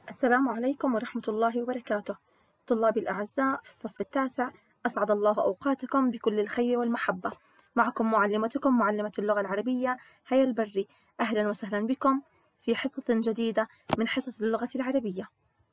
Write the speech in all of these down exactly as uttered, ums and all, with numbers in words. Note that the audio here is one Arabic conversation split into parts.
السلام عليكم ورحمة الله وبركاته. طلابي الأعزاء في الصف التاسع، أسعد الله أوقاتكم بكل الخير والمحبة. معكم معلمتكم معلمة اللغة العربية هيا البري. أهلا وسهلا بكم في حصة جديدة من حصص اللغة العربية.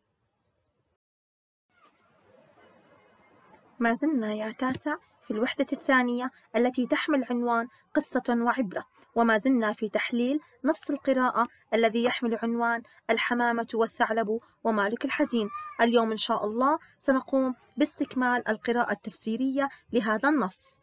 ما زلنا يا تاسع في الوحدة الثانية التي تحمل عنوان قصة وعبرة، وما زلنا في تحليل نص القراءة الذي يحمل عنوان الحمامة والثعلب ومالك الحزين. اليوم إن شاء الله سنقوم باستكمال القراءة التفسيرية لهذا النص.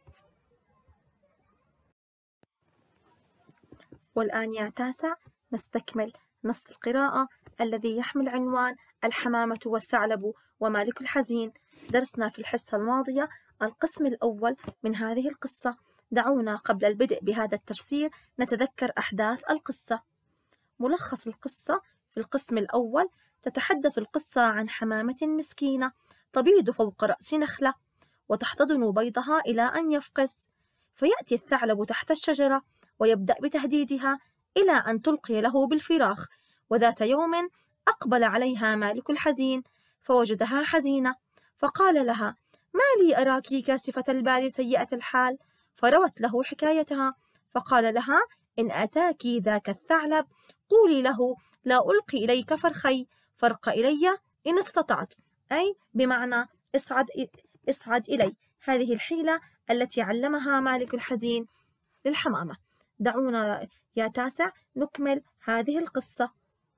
والآن يا تاسع نستكمل نص القراءة الذي يحمل عنوان الحمامة والثعلب ومالك الحزين. درسنا في الحصة الماضية القسم الأول من هذه القصة. دعونا قبل البدء بهذا التفسير نتذكر أحداث القصة. ملخص القصة: في القسم الأول تتحدث القصة عن حمامة مسكينة تبيض فوق رأس نخلة وتحتضن بيضها إلى أن يفقس، فيأتي الثعلب تحت الشجرة ويبدأ بتهديدها إلى أن تلقي له بالفراخ. وذات يوم أقبل عليها مالك الحزين فوجدها حزينة، فقال لها: ما لي أراك كاسفة البال سيئة الحال؟ فروت له حكايتها، فقال لها: إن أتاك ذاك الثعلب قولي له: لا ألقي إليك فرخي، فرق إلي إن استطعت، أي بمعنى اصعد, اصعد إلي. هذه الحيلة التي علمها مالك الحزين للحمامة. دعونا يا تاسع نكمل هذه القصة.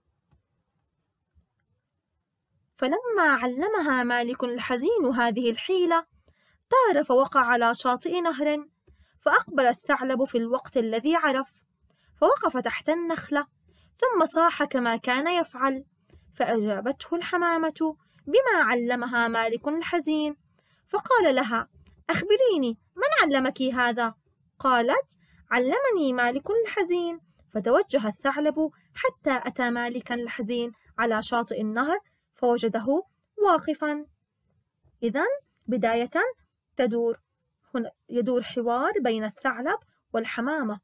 فلما علمها مالك الحزين هذه الحيلة طار فوقع على شاطئ نهر، فأقبل الثعلب في الوقت الذي عرف، فوقف تحت النخلة ثم صاح كما كان يفعل، فأجابته الحمامة بما علمها مالك الحزين، فقال لها: أخبريني، من علمك هذا؟ قالت: علمني مالك الحزين. فتوجه الثعلب حتى أتى مالكا الحزين على شاطئ النهر فوجده واقفا. إذن بداية تدور هنا يدور حوار بين الثعلب والحمامة،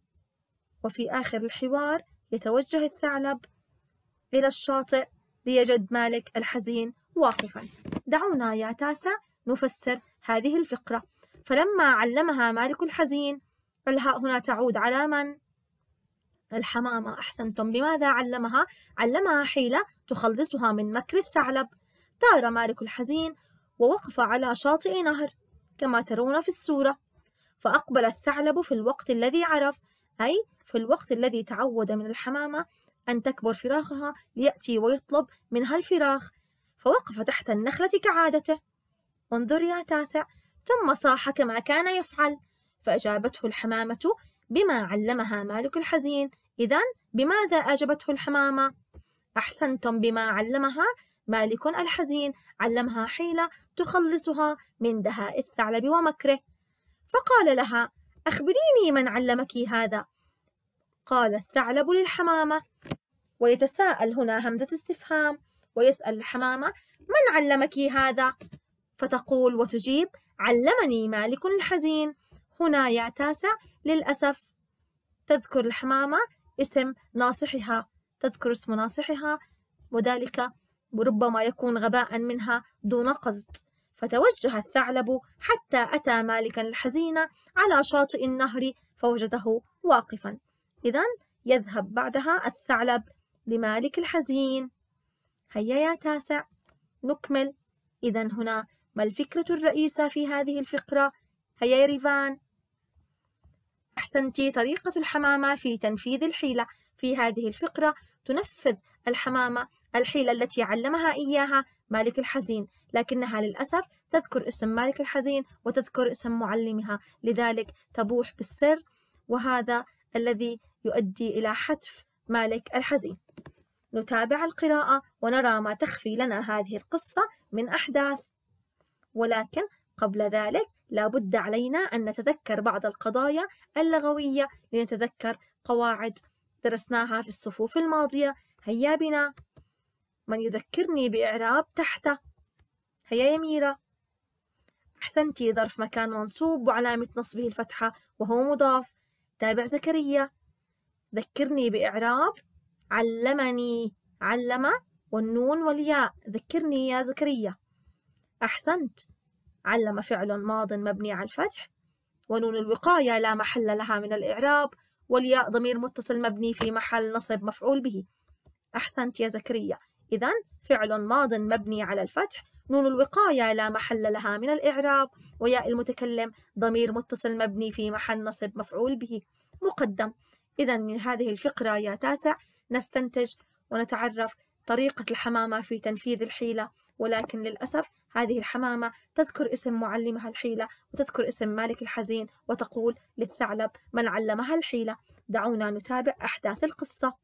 وفي آخر الحوار يتوجه الثعلب إلى الشاطئ ليجد مالك الحزين واقفا. دعونا يا تاسع نفسر هذه الفقرة. فلما علمها مالك الحزين، الهاء هنا تعود على من؟ الحمامة. أحسنتم. بماذا علمها؟ علمها حيلة تخلصها من مكر الثعلب. طار مالك الحزين ووقف على شاطئ نهر كما ترون في الصورة، فأقبل الثعلب في الوقت الذي عرف، أي في الوقت الذي تعود من الحمامة أن تكبر فراخها ليأتي ويطلب منها الفراخ، فوقف تحت النخلة كعادته. انظر يا تاسع: ثم صاح كما كان يفعل، فأجابته الحمامة بما علمها مالك الحزين. إذن بماذا أجابته الحمامة؟ أحسنتم، بما علمها مالك الحزين. علمها حيلة تخلصها من دهاء الثعلب ومكره، فقال لها: أخبريني، من علمك هذا؟ قال الثعلب للحمامة، ويتساءل هنا همزة استفهام، ويسأل الحمامة: من علمك هذا؟ فتقول وتجيب: علمني مالك الحزين. هنا يا تاسع للأسف تذكر الحمامة اسم ناصحها، تذكر اسم ناصحها، وذلك ربما يكون غباء منها دون قصد. فتوجه الثعلب حتى أتى مالكا الحزين على شاطئ النهر فوجده واقفا. إذن يذهب بعدها الثعلب لمالك الحزين. هيا يا تاسع نكمل. إذن هنا ما الفكرة الرئيسة في هذه الفقرة؟ هيا يا ريفان. أحسنتي، طريقة الحمامة في تنفيذ الحيلة. في هذه الفقرة تنفذ الحمامة الحيلة التي علمها إياها مالك الحزين، لكنها للأسف تذكر اسم مالك الحزين وتذكر اسم معلمها، لذلك تبوح بالسر، وهذا الذي يؤدي إلى حتف مالك الحزين. نتابع القراءة ونرى ما تخفي لنا هذه القصة من أحداث، ولكن قبل ذلك لا بد علينا أن نتذكر بعض القضايا اللغوية لنتذكر قواعد درسناها في الصفوف الماضية. هيا بنا. من يذكرني بإعراب تحت؟ هيا يا ميرا. أحسنتي، ظرف مكان منصوب وعلامة نصبه الفتحة وهو مضاف. تابع زكريا. ذكرني بإعراب علمني. علم والنون والياء. ذكرني يا زكريا. أحسنت. علم فعل ماض مبني على الفتح، ونون الوقاية لا محل لها من الإعراب، والياء ضمير متصل مبني في محل نصب مفعول به. أحسنت يا زكريا. إذن فعل ماض مبني على الفتح، نون الوقاية لا محل لها من الإعراب، وياء المتكلم ضمير متصل مبني في محل نصب مفعول به مقدم. إذن من هذه الفقرة يا تاسع نستنتج ونتعرف طريقة الحمامة في تنفيذ الحيلة، ولكن للأسف هذه الحمامة تذكر اسم معلمها الحيلة وتذكر اسم مالك الحزين وتقول للثعلب من علمها الحيلة. دعونا نتابع أحداث القصة.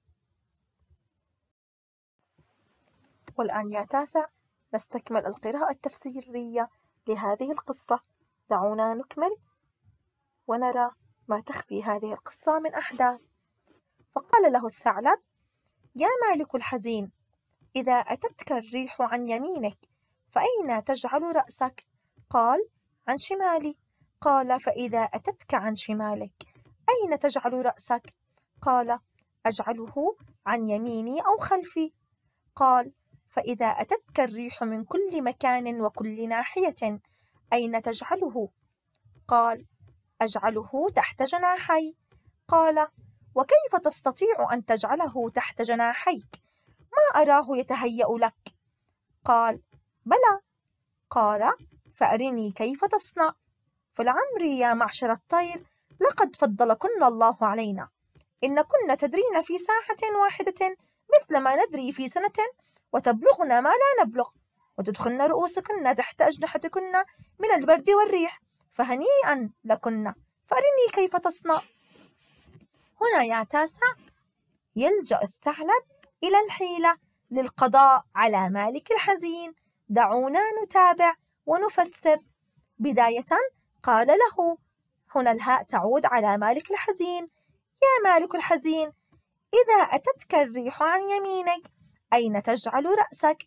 والآن يا تاسع نستكمل القراءة التفسيرية لهذه القصة. دعونا نكمل ونرى ما تخفي هذه القصة من أحداث. فقال له الثعلب: يا مالك الحزين، إذا أتتك الريح عن يمينك فأين تجعل رأسك؟ قال: عن شمالي. قال: فإذا أتتك عن شمالك أين تجعل رأسك؟ قال: أجعله عن يميني أو خلفي. قال: فإذا أتتك الريح من كل مكان وكل ناحية أين تجعله؟ قال: أجعله تحت جناحي. قال: وكيف تستطيع أن تجعله تحت جناحيك؟ ما أراه يتهيأ لك. قال: بلى. قال: فأرني كيف تصنع. فلعمري يا معشر الطير لقد فضلكن الله علينا، إن كن تدرين في ساعة واحدة مثل ما ندري في سنة، وتبلغن ما لا نبلغ، وتدخلن رؤوسكن تحت أجنحتكن من البرد والريح، فهنيئا لكن، فأرني كيف تصنع. هنا يا تاسع يلجأ الثعلب إلى الحيلة للقضاء على مالك الحزين. دعونا نتابع ونفسر. بداية قال له، هنا الهاء تعود على مالك الحزين: يا مالك الحزين، إذا أتتك الريح عن يمينك أين تجعل رأسك؟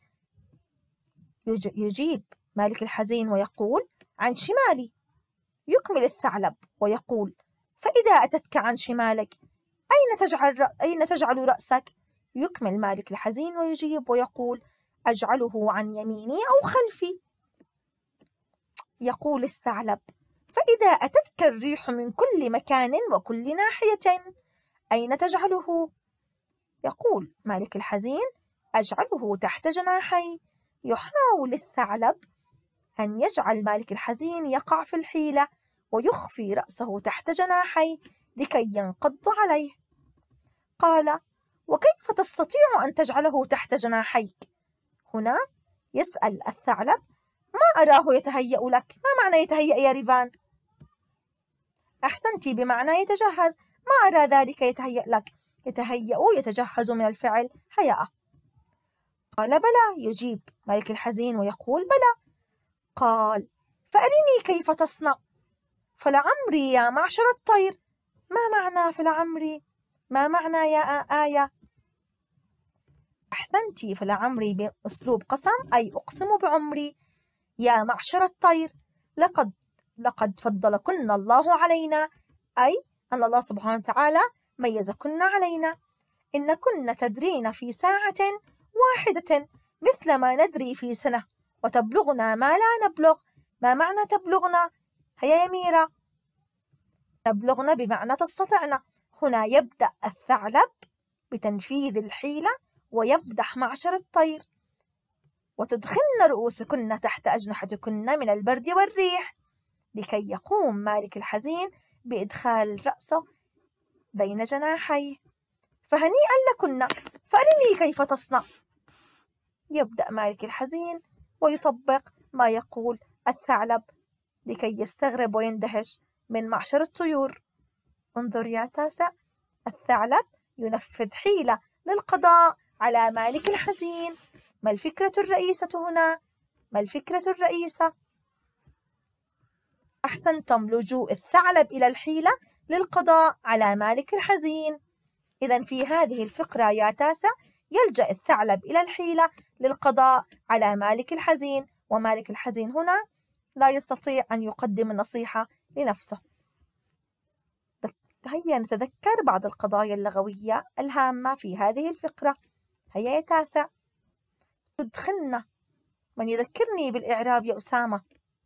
يجيب مالك الحزين ويقول: عن شمالي. يكمل الثعلب ويقول: فإذا أتتك عن شمالك أين تجعل أين تجعل رأسك؟ يكمل مالك الحزين ويجيب ويقول: أجعله عن يميني أو خلفي. يقول الثعلب: فإذا أتتك الريح من كل مكان وكل ناحية أين تجعله؟ يقول مالك الحزين: أجعله تحت جناحي. يحاول الثعلب أن يجعل مالك الحزين يقع في الحيلة ويخفي رأسه تحت جناحي لكي ينقض عليه. قال: وكيف تستطيع أن تجعله تحت جناحيك؟ هنا يسأل الثعلب: ما أراه يتهيأ لك. ما معنى يتهيأ يا ريفان؟ أحسنتي، بمعنى يتجهز. ما أرى ذلك يتهيأ لك. يتهيأ يتجهز من الفعل هيأ. قال: بلى. يجيب مالك الحزين ويقول: بلى. قال: فأرني كيف تصنع. فلعمري يا معشر الطير. ما معنى فلعمري؟ ما معنى يا آية؟ أحسنتي، فلعمري بأسلوب قسم، أي أقسم بعمري. يا معشر الطير، لقد لقد فضلكن الله علينا، أي أن الله سبحانه وتعالى ميزكن علينا. إن كن تدرين في ساعة واحدة مثل ما ندري في سنة، وتبلغنا ما لا نبلغ. ما معنى تبلغنا؟ هيا يا ميرا. تبلغنا بمعنى تستطعنا. هنا يبدأ الثعلب بتنفيذ الحيلة ويمدح معشر الطير: وتدخلن رؤوسكن تحت أجنحتكن من البرد والريح، لكي يقوم مالك الحزين بإدخال رأسه بين جناحيه. فهنيئا لكن، فأرني كيف تصنع. يبدأ مالك الحزين ويطبق ما يقول الثعلب لكي يستغرب ويندهش من معشر الطيور. انظر يا تاسع، الثعلب ينفذ حيلة للقضاء على مالك الحزين. ما الفكرة الرئيسة هنا؟ ما الفكرة الرئيسة؟ أحسنتم، لجوء الثعلب إلى الحيلة للقضاء على مالك الحزين. إذن في هذه الفقرة يا تاسع يلجأ الثعلب إلى الحيلة للقضاء على مالك الحزين، ومالك الحزين هنا لا يستطيع أن يقدم النصيحة لنفسه. هيا نتذكر بعض القضايا اللغوية الهامة في هذه الفقرة. هيا يا تاسع. تدخلنا. من يذكرني بالإعراب يا أسامة؟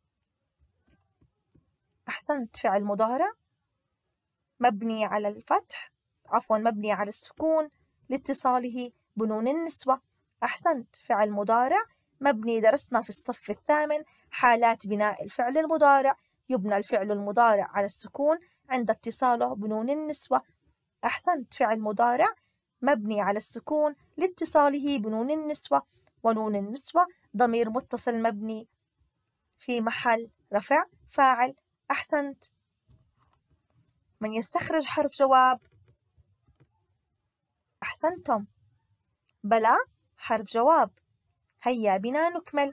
أحسنت، فعل مضارع مبني على الفتح عفوا مبني على السكون لاتصاله بنون النسوة. أحسنت، فعل مضارع مبني، درسنا في الصف الثامن حالات بناء الفعل المضارع، يبنى الفعل المضارع على السكون عند اتصاله بنون النسوة. أحسنت، فعل مضارع مبني على السكون لاتصاله بنون النسوة، ونون النسوة ضمير متصل مبني في محل رفع فاعل. أحسنت. من يستخرج حرف جواب؟ أحسنتم، بلى حرف جواب. هيا بنا نكمل.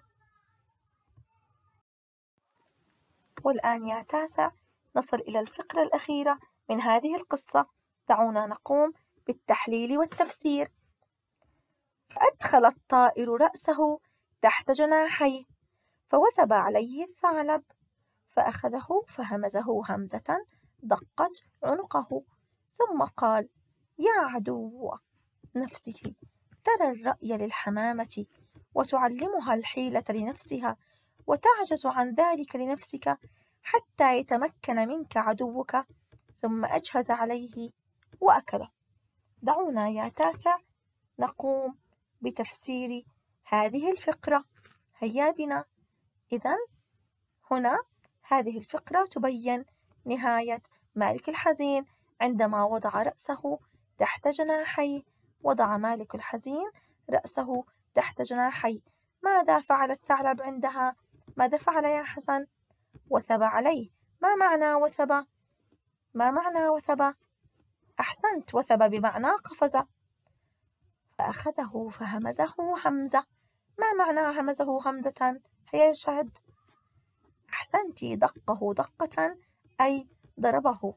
والآن يا تاسع نصل إلى الفقرة الأخيرة من هذه القصة. دعونا نقوم بالتحليل والتفسير. فأدخل الطائر رأسه تحت جناحيه فوثب عليه الثعلب فأخذه فهمزه همزة دقت عنقه، ثم قال: يا عدو نفسك، ترى الرأي للحمامة وتعلمها الحيلة لنفسها، وتعجز عن ذلك لنفسك حتى يتمكن منك عدوك، ثم أجهز عليه وأكله. دعونا يا تاسع نقوم بتفسير هذه الفقرة. هيا بنا. إذن هنا هذه الفقرة تبين نهاية مالك الحزين عندما وضع رأسه تحت جناحيه. وضع مالك الحزين رأسه تحت جناحيه. ماذا فعل الثعلب عندها؟ ماذا فعل يا حسن؟ وثب عليه. ما معنى وثب؟ ما معنى وثب؟ أحسنت، وثب بمعنى قفز. فأخذه فهمزه همزة. ما معنى همزه همزة؟ هيا شهد. أحسنت، دقه دقة أي ضربه.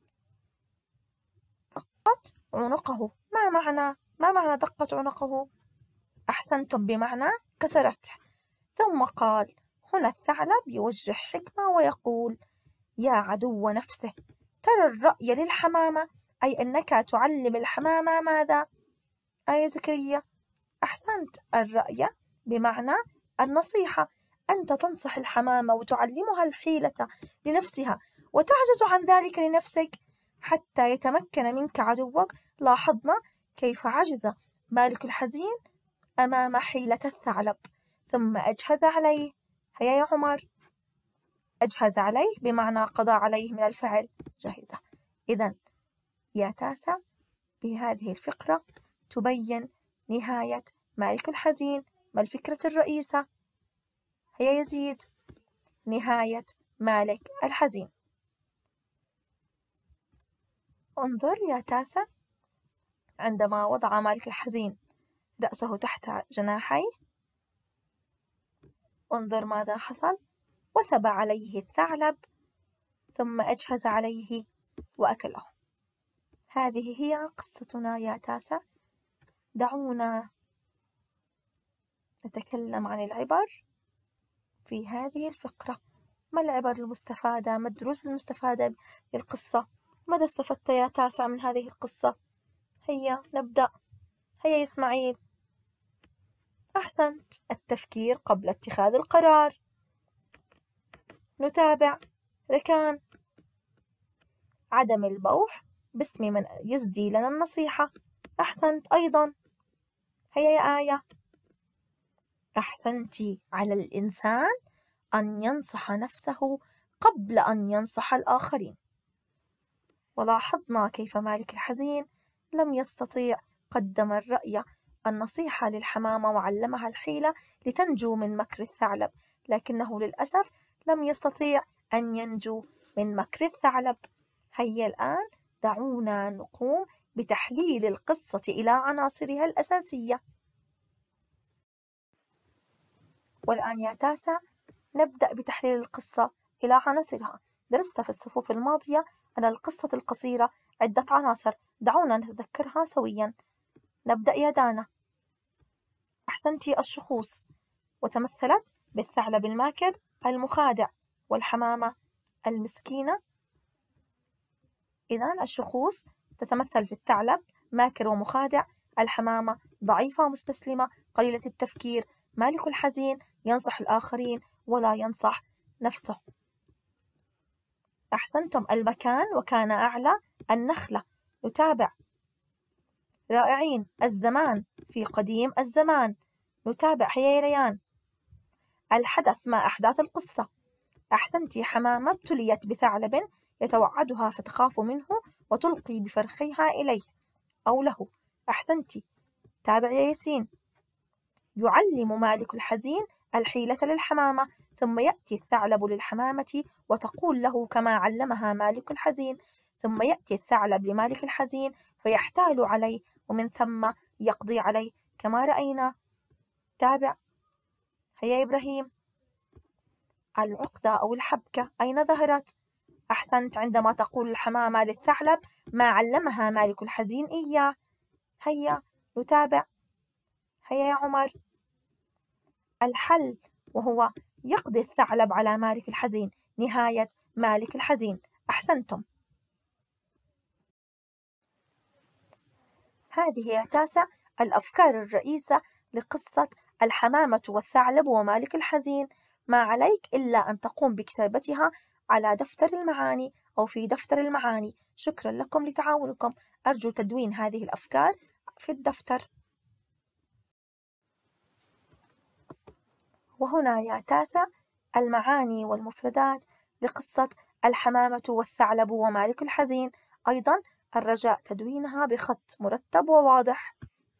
دقت عنقه. ما معنى ما معنى دقت عنقه؟ أحسنتم، بمعنى كسرته. ثم قال، هنا الثعلب يوجه حكمة ويقول: يا عدو نفسه، ترى الرأي للحمامة، أي أنك تعلم الحمامة ماذا؟ آية زكريا. أحسنت، الرأي بمعنى النصيحة، أنت تنصح الحمامة وتعلمها الحيلة لنفسها، وتعجز عن ذلك لنفسك حتى يتمكن منك عدوك. لاحظنا كيف عجز مالك الحزين أمام حيلة الثعلب. ثم أجهز عليه. هيا يا عمر. أجهز عليه بمعنى قضى عليه من الفعل جهزه. إذن يا تاسع بهذه الفقرة تبين نهاية مالك الحزين. ما الفكرة الرئيسة؟ هيا يزيد. نهاية مالك الحزين. انظر يا تاسع، عندما وضع مالك الحزين رأسه تحت جناحيه، انظر ماذا حصل. وثب عليه الثعلب ثم أجهز عليه وأكله. هذه هي قصتنا يا تاسع. دعونا نتكلم عن العبر في هذه الفقرة. ما العبر المستفادة؟ ما الدروس المستفادة للقصة؟ ماذا استفدت يا تاسع من هذه القصة؟ هيا نبدأ. هيا إسماعيل. أحسنت، التفكير قبل اتخاذ القرار. نتابع. ركان. عدم البوح باسم من يسدي لنا النصيحة. أحسنت أيضا. هيا يا آية. أحسنتي، على الإنسان أن ينصح نفسه قبل أن ينصح الآخرين. ولاحظنا كيف مالك الحزين لم يستطيع، قدم الرأي النصيحة للحمامة وعلمها الحيلة لتنجو من مكر الثعلب، لكنه للأسف لم يستطيع أن ينجو من مكر الثعلب. هيا الآن دعونا نقوم بتحليل القصة إلى عناصرها الأساسية. والآن يا تاسع نبدأ بتحليل القصة إلى عناصرها. درست في الصفوف الماضية أن القصة القصيرة عدة عناصر، دعونا نتذكرها سويا. نبدأ يا دانا. أحسنتي، الشخوص، وتمثلت بالثعلب الماكر المخادع والحمامة المسكينة. إذن الشخوص تتمثل في الثعلب ماكر ومخادع، الحمامة ضعيفة ومستسلمة قليلة التفكير. مالك الحزين ينصح الآخرين ولا ينصح نفسه. أحسنتم. المكان وكان أعلى النخلة. نتابع. رائعين. الزمان في قديم الزمان. نتابع. هيا ريان. الحدث ما أحداث القصة. أحسنتي. حمامة ابتليت بثعلب يتوعدها فتخاف منه وتلقي بفرخيها إليه أو له. أحسنتي. تابع يا ياسين. يعلم مالك الحزين الحيلة للحمامة، ثم يأتي الثعلب للحمامة وتقول له كما علمها مالك الحزين، ثم يأتي الثعلب لمالك الحزين فيحتال عليه ومن ثم يقضي عليه كما رأينا. تابع. هيا إبراهيم. العقدة أو الحبكة أين ظهرت؟ أحسنت. عندما تقول الحمامة للثعلب ما علمها مالك الحزين إياه. هيا نتابع. هيا يا عمر. الحل وهو يقضي الثعلب على مالك الحزين. نهاية مالك الحزين. أحسنتم. هذه يا تاسع الأفكار الرئيسة لقصة الحمامة والثعلب ومالك الحزين. ما عليك إلا أن تقوم بكتابتها على دفتر المعاني أو في دفتر المعاني. شكرا لكم لتعاونكم. أرجو تدوين هذه الأفكار في الدفتر. وهنا يا تاسع المعاني والمفردات لقصة الحمامة والثعلب ومالك الحزين. أيضا الرجاء تدوينها بخط مرتب وواضح.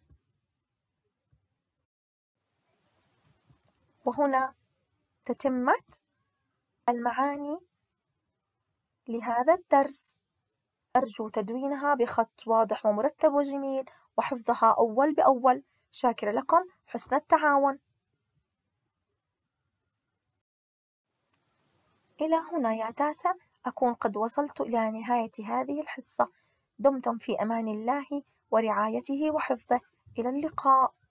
وهنا تتمة المعاني لهذا الدرس. أرجو تدوينها بخط واضح ومرتب وجميل وحفظها أول بأول. شاكرة لكم حسن التعاون. إلى هنا يا تاسع أكون قد وصلت إلى نهاية هذه الحصة. دمتم في أمان الله ورعايته وحفظه. إلى اللقاء.